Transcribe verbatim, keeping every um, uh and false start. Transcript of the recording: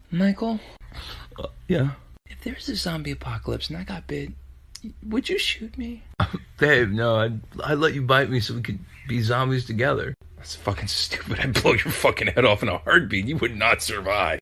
Michael, Uh, yeah. if there's a zombie apocalypse and I got bit, would you shoot me? Babe, no, I'd, I'd let you bite me so we could be zombies together. That's fucking stupid. I'd blow your fucking head off in a heartbeat. You would not survive.